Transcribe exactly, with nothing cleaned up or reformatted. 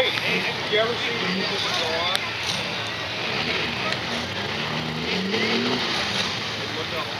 Hey, hey, did you ever see the people that go on? Look up.